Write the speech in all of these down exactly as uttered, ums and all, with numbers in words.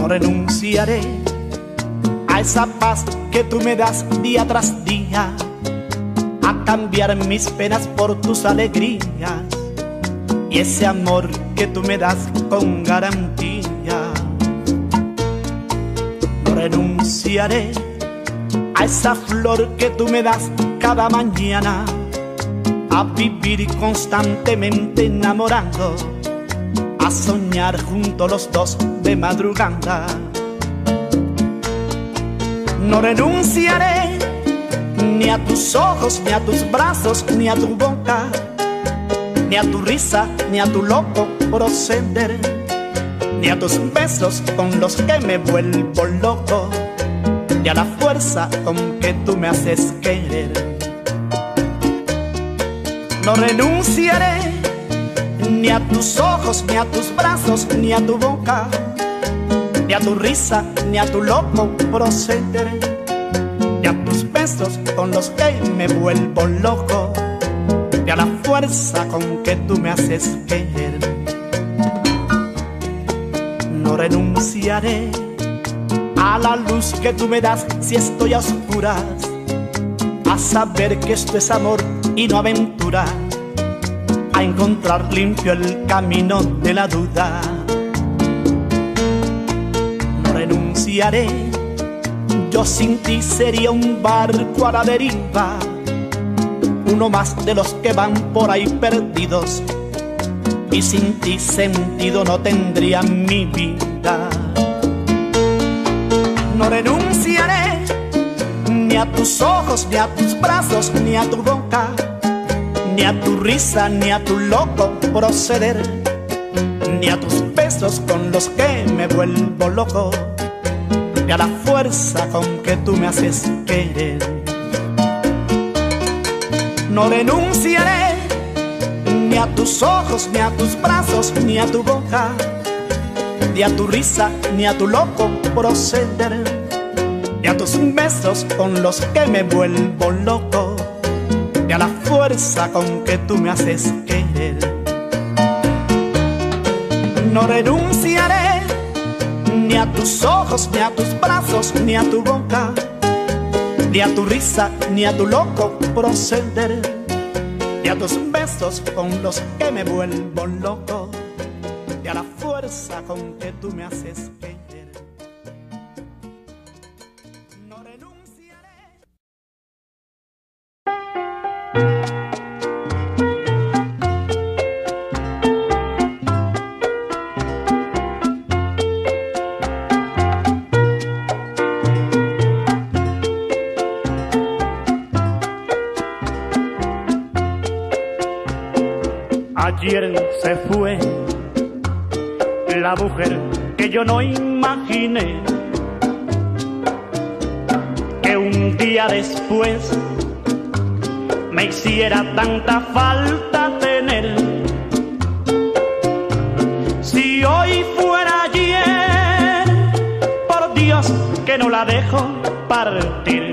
No renunciaré a esa paz que tú me das día tras día, a cambiar mis penas por tus alegrías y ese amor que tú me das con garantía. No renunciaré a esa flor que tú me das cada mañana, a vivir constantemente enamorado, a soñar juntos los dos de madrugada. No renunciaré ni a tus ojos, ni a tus brazos, ni a tu boca, ni a tu risa, ni a tu loco proceder, ni a tus besos con los que me vuelvo loco, ni a la fuerza con que tú me haces querer. No renunciaré ni a tus ojos, ni a tus brazos, ni a tu boca, ni a tu risa, ni a tu loco proceder, ni a tus besos con los que me vuelvo loco, ni a la fuerza con que tú me haces querer. No renunciaré a la luz que tú me das si estoy a oscuras, a saber que esto es amor y no aventura, a encontrar limpio el camino de la duda. No renunciaré, yo sin ti sería un barco a la deriva, uno más de los que van por ahí perdidos, y sin ti sentido no tendría mi vida. No renunciaré ni a tus ojos, ni a tus brazos, ni a tu boca, ni a tu risa, ni a tu loco proceder, ni a tus besos con los que me vuelvo loco, ni a la fuerza con que tú me haces querer. No renunciaré ni a tus ojos, ni a tus brazos, ni a tu boca, ni a tu risa, ni a tu loco proceder, ni a tus besos con los que me vuelvo loco, ni a la fuerza con que tú me haces querer. No renunciaré ni a tus ojos, ni a tus brazos, ni a tu boca, ni a tu risa, ni a tu loco proceder, ni a tus besos con los que me vuelvo loco, ni a la fuerza con que tú me haces querer. No renunciaré. Ayer se fue la mujer que yo no imaginé que un día después me hiciera tanta falta tener. Si hoy fuera ayer, por Dios que no la dejo partir.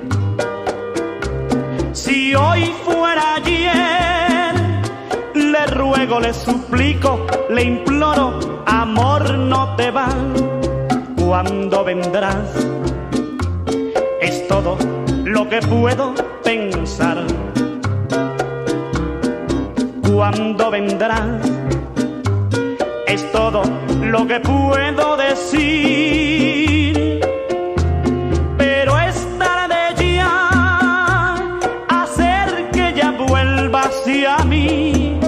Si hoy fuera ayer, le ruego, le suplico, le imploro, amor, no te vas. Cuando vendrás es todo lo que puedo pensar. Cuando vendrás es todo lo que puedo decir. Pero es tarde ya, hacer que ya vuelva hacia mí.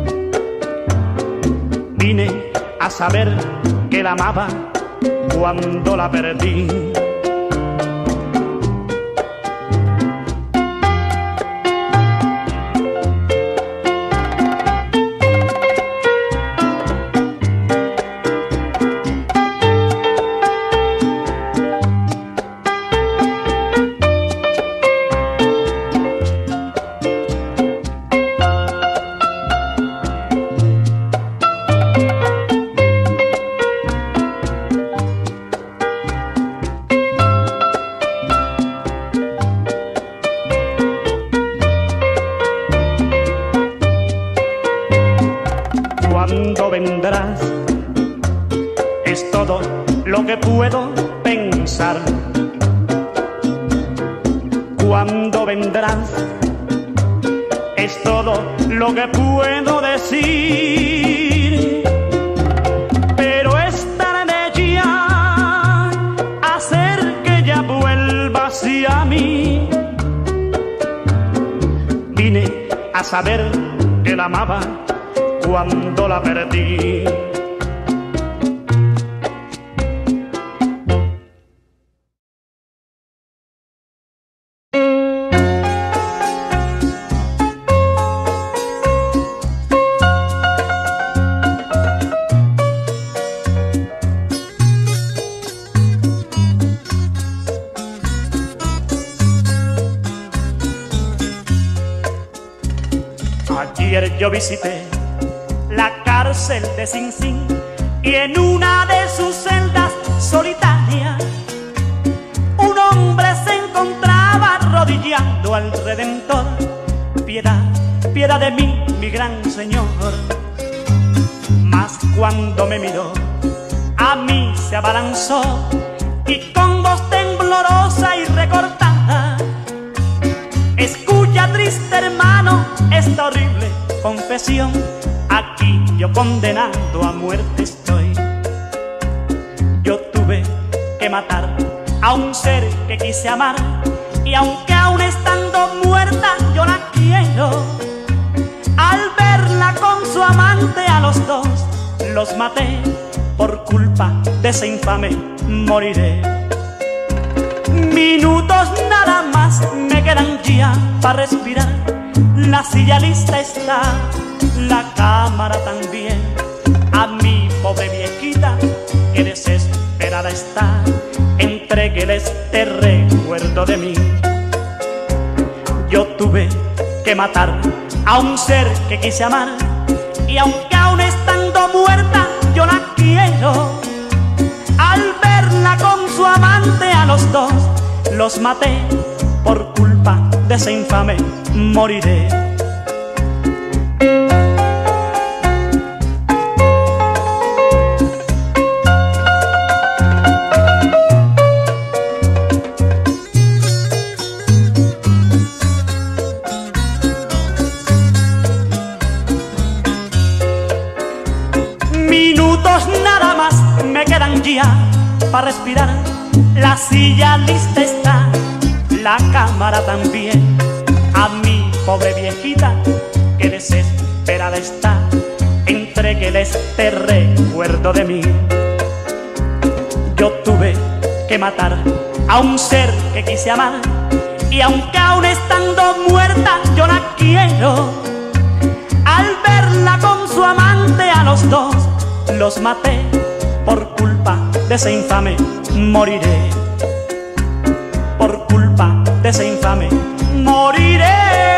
Vine a saber que la amaba cuando la perdí. es todo lo que puedo pensar. ¿Cuándo vendrás? Es todo lo que puedo decir. Pero es tarde ya, hacer que ya vuelva hacia mí. Vine a saber que la amaba cuando la perdí. Ayer yo visité la cárcel de Sing Sing y en una de sus celdas solitarias un hombre se encontraba arrodillando al Redentor. Piedad, piedad de mí, mi gran Señor. Mas cuando me miró, a mí se abalanzó y con voz temblorosa y recortada: escucha, triste hermano, esta horrible confesión. Aquí yo condenado a muerte estoy. Yo tuve que matar a un ser que quise amar, y aunque aún estando muerta yo la quiero. Al verla con su amante a los dos los maté. Por culpa de ese infame moriré. Minutos nada más me quedan ya para respirar. La silla lista está, la cámara también. A mi pobre viejita que desesperada está, entréguele este recuerdo de mí. Yo tuve que matar a un ser que quise amar, y aunque aún estando muerta yo la quiero. Al verla con su amante a los dos los maté. Por culpa de ese infame moriré. Minutos nada más me quedan ya para respirar. La silla lista está, la cámara también. A mi pobre viejita que desesperada está, entréguele este recuerdo de mí. Yo tuve que matar a un ser que quise amar, y aunque aún estando muerta yo la quiero. Al verla con su amante a los dos los maté. Por culpa de ese infame moriré. Por culpa de ese infame moriré.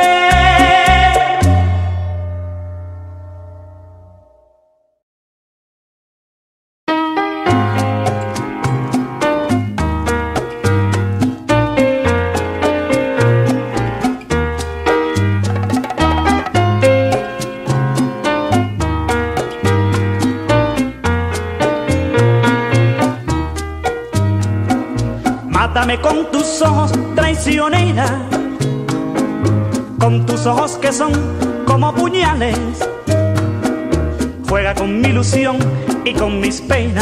Mátame con tus ojos, traicionera, con tus ojos que son como puñales. Juega con mi ilusión y con mis penas,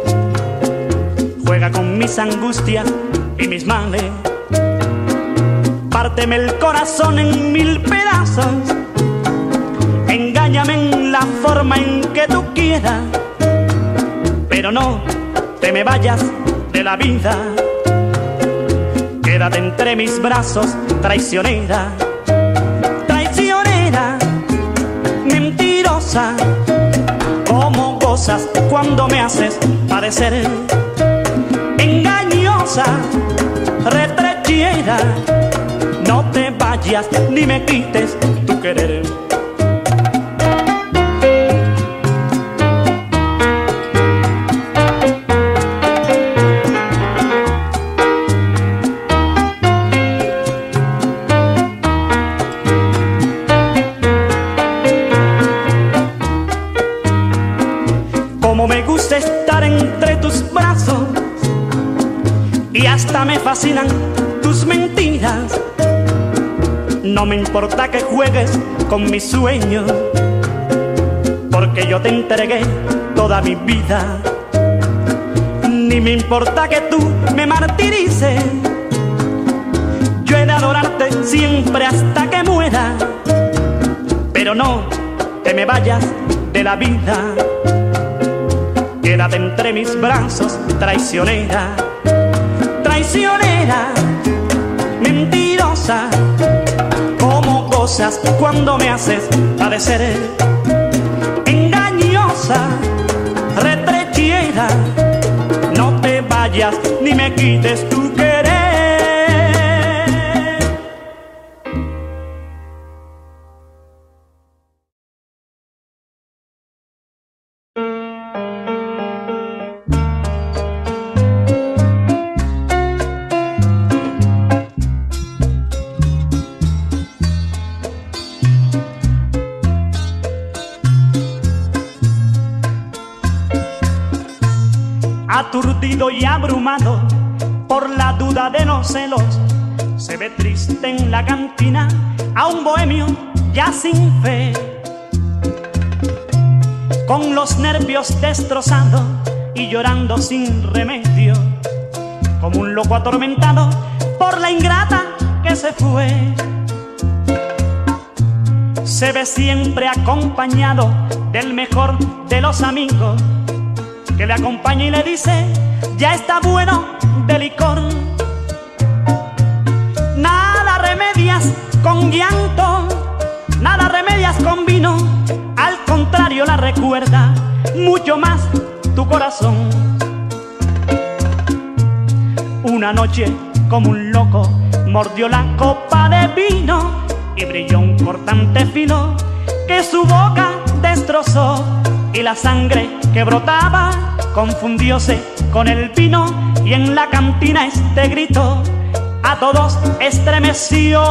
juega con mis angustias y mis males. Párteme el corazón en mil pedazos, engáñame en la forma en que tú quieras, pero no te me vayas de la vida. Quédate entre mis brazos, traicionera, traicionera, mentirosa. Cómo gozas cuando me haces parecer engañosa, retrechera. No te vayas ni me quites tu querer. Como me gusta estar entre tus brazos y hasta me fascinan tus mentiras. No me importa que juegues con mis sueños, porque yo te entregué toda mi vida. Ni me importa que tú me martirices, yo he de adorarte siempre hasta que muera. Pero no te me vayas de la vida, quédate entre mis brazos, traicionera, traicionera, mentirosa. Como gozas cuando me haces padecer, engañosa, retrechera. No te vayas ni me quites tu querer. Aturdido y abrumado por la duda de los celos, se ve triste en la cantina a un bohemio ya sin fe, con los nervios destrozados y llorando sin remedio, como un loco atormentado por la ingrata que se fue. Se ve siempre acompañado del mejor de los amigos, que le acompaña y le dice: ya está bueno de licor. Nada remedias con llanto, nada remedias con vino, al contrario la recuerda mucho más tu corazón. Una noche como un loco mordió la copa de vino y brilló un cortante filo que su boca destrozó, y la sangre que brotaba confundióse con el vino, y en la cantina este grito a todos estremeció: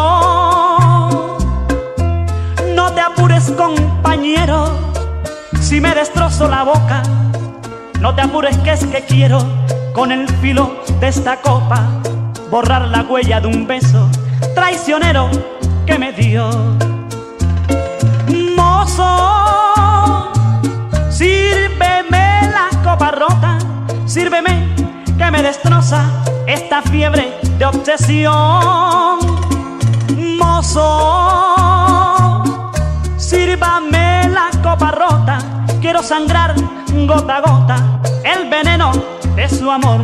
no te apures, compañero, si me destrozo la boca, no te apures, que es que quiero con el filo de esta copa borrar la huella de un beso traicionero que me dio. Mozo, sírveme la copa rota, sírveme que me destroza esta fiebre de obsesión. Mozo, sírvame la copa rota, quiero sangrar gota a gota el veneno de su amor.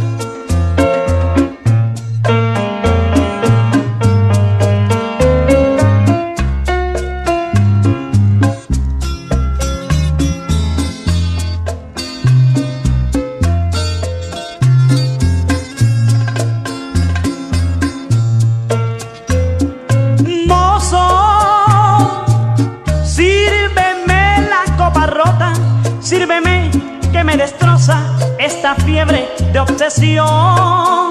Sírveme que me destroza esta fiebre de obsesión.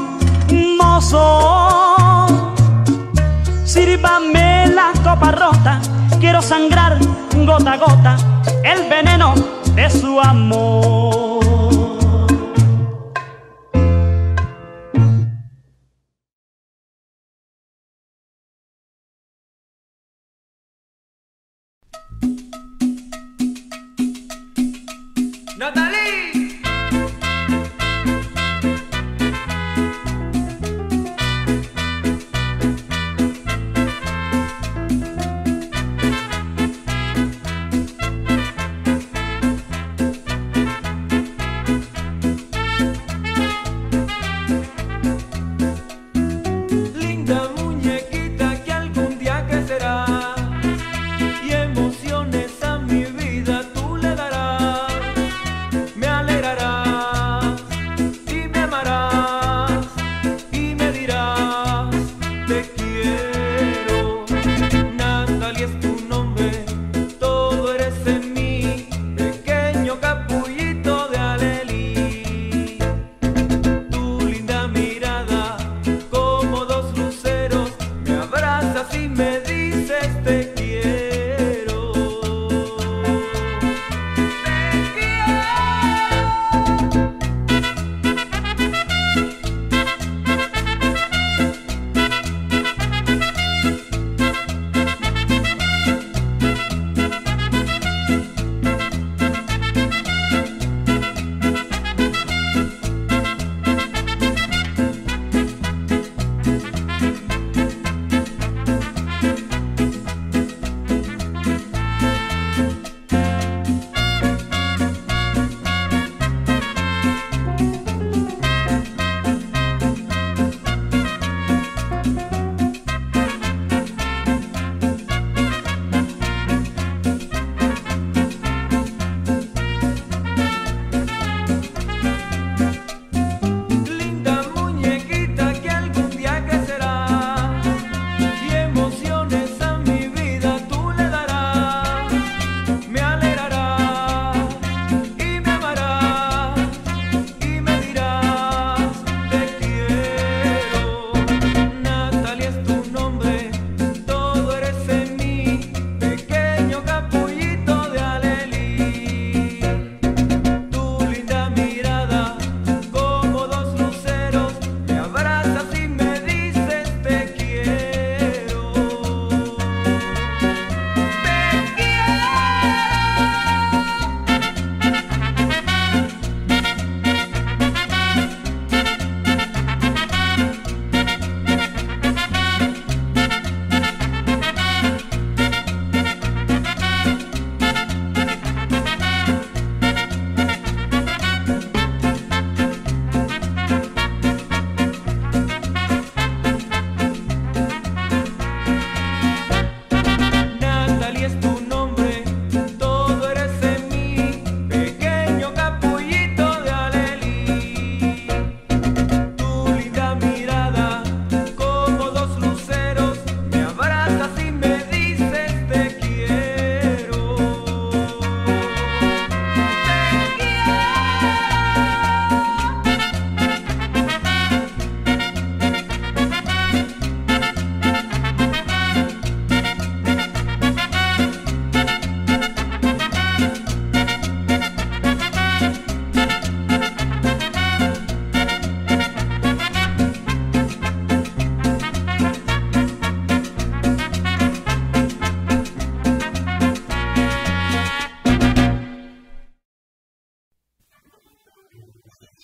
Mozo, sírvame la copa rota, quiero sangrar gota a gota el veneno de su amor. Me alegra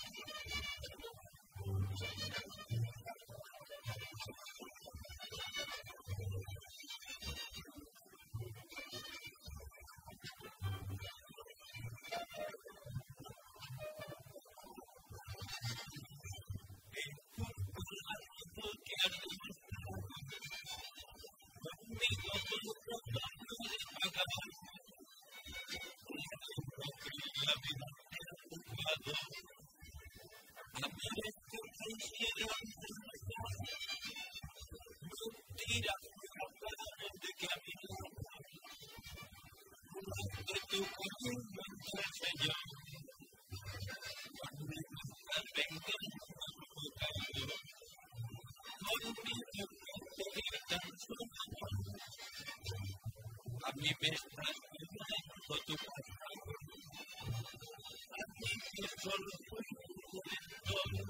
A mí me estás mirando tu pasado, a mí que solo fui juventud.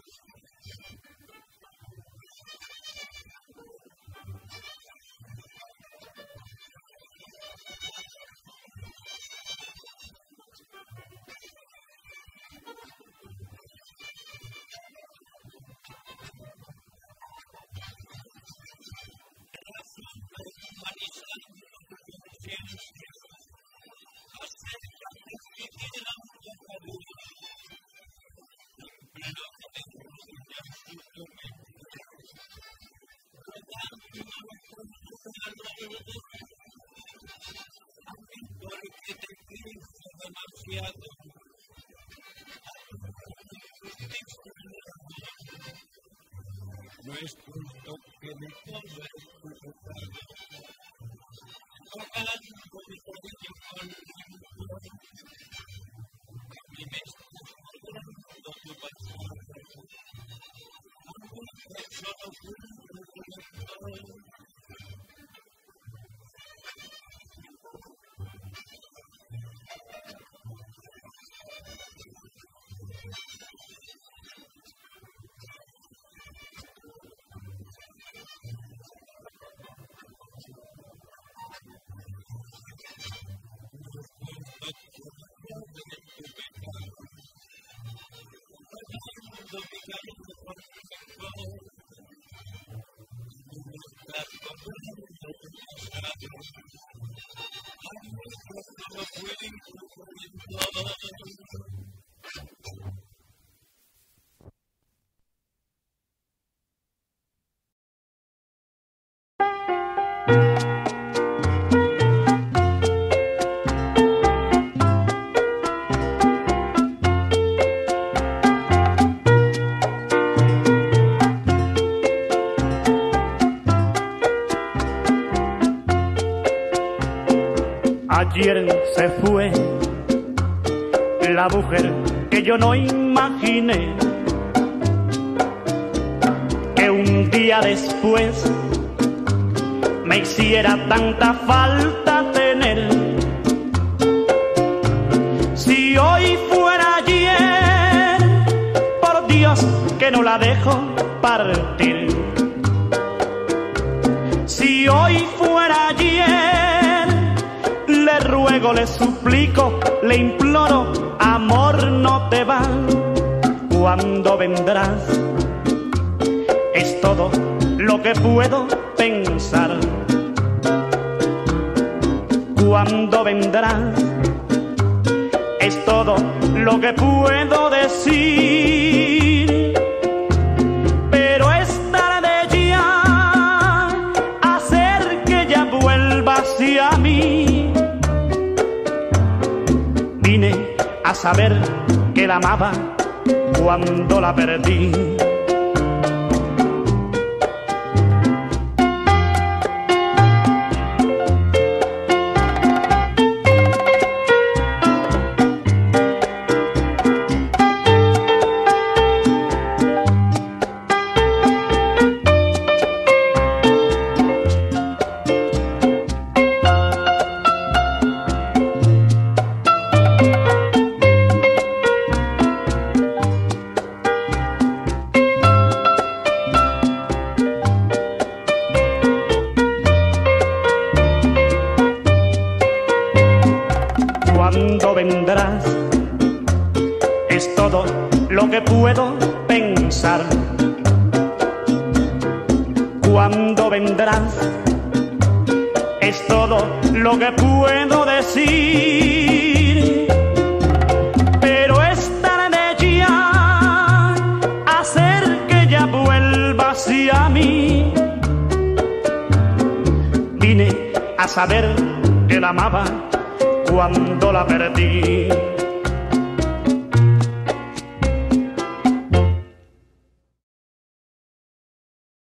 Porque te quise demasiado. No es justo que me pongas tu pecado, pagando mi cariño con rencor. A mí me estás mirando tu pasado, a mí que solo fui juventud. Ayer se fue la mujer que yo no imaginé que un día después me hiciera tanta falta tener. Si hoy fuera ayer, por Dios que no la dejo partir. Si hoy fuera ayer, le ruego, le suplico, le imploro, amor, no te vas. Cuando vendrás es todo lo que puedo pensar. Cuando vendrás es todo lo que puedo decir. Pero es tarde ya, hacer que ya vuelva hacia mí. Vine a saber que la amaba cuando la perdí. Cuando vendrás es todo lo que puedo pensar. Cuando vendrás es todo lo que puedo decir. Pero es tarde ya, hacer que ya vuelva hacia mí. Vine a saber que la amaba cuando la perdí.